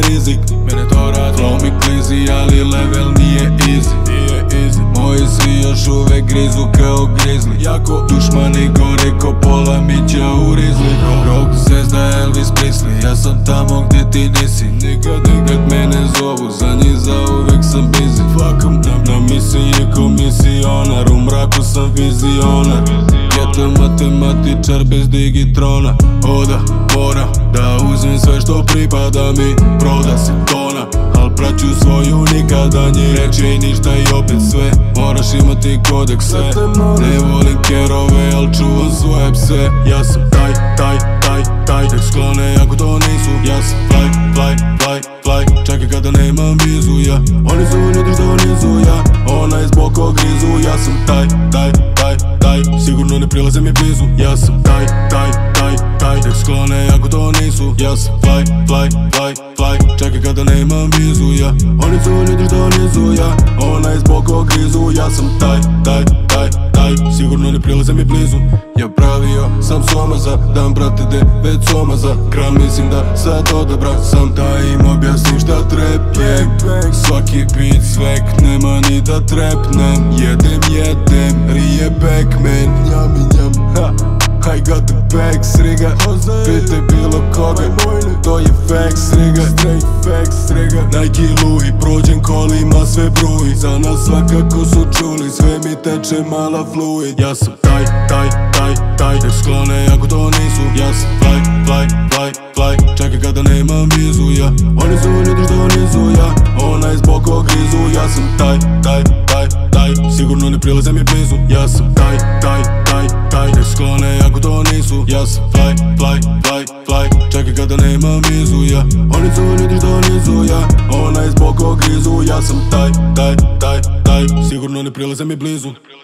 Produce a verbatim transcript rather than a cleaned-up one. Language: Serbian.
rizik, mene to radi. Flow mi klizi, ali level nije easy, nije easy. Moji si još uvek grizu kao grizli, jako dušmani gore ko pola mića u rizli. Rock zvezda Elvis Presley, ja sam tamo gdje ti nisi. Nikad, nikad mene zovu, za njih zauvek sam busy. Fuck em, na, na misiji je komisionar, u mraku sam vizionar. Geto matematičar bez digitrona. Oda, moram da uzmem sve što pripada mi. Proda se tona, al praću svoju nikada njih. Reče i ništa i opet sve, moraš imati kodekse. Ne volim kerove, al čuvam svoje pse. Ja sam taj, taj, taj, taj, tek sklone ako to nisu. Ja sam fly, fly, fly, fly, čekaj kada nemam vizu, ja. Oni su ljudi što nisu, ja. Onaj zbog kog grizu, ja sam taj, taj, taj, taj, sigurno ne prilaze mi blizu. Ja sam taj, taj, taj, taj, tek sklone ako to nisu. Ja sam fly, fly, fly, fly, čekaj kada nemam vizu, ja. Oni su ljudi što nisu, ja. Onaj zbog kog grizu, ja sam taj, taj, taj, taj, sigurno ne prilaze mi blizu. Ja pravio sam somaza, dam brate devet somaza. Gram mislim da sad odabra sam da im objasnim šta trepje. Svaki beat svek, nema ni da trepnem. Jedem, jedem, rije Pac-Man. Njam i njam, ha, I got the bags, riga. Pitaj bilo koga, to je facts, riga. Straight facts, riga. Nike Louis, prođem kolima, sve bruji. Za nas svakako su čuli, sve mi teče mala fluid. Ja sam taj, taj, taj, taj, tek sklone ako to nisu. Ja sam fly, fly, fly, fly, čekaj kada nemam vizu, ja. Oni su ljudi što nisu, ja. Onaj zbog kog grizu, ja sam taj, taj, taj, taj, sigurno ne prilaze mi blizu. Ja sam taj, taj, taj, taj, tek sklone ako to nisu. Ja sam fly, fly, fly, fly, čekaj kada nemam vizu, ja. Oni su ljudi što nisu, ja. Onaj zbog kog grizu, ja sam taj, taj, taj, taj, sigurno ne prilaze mi blizu.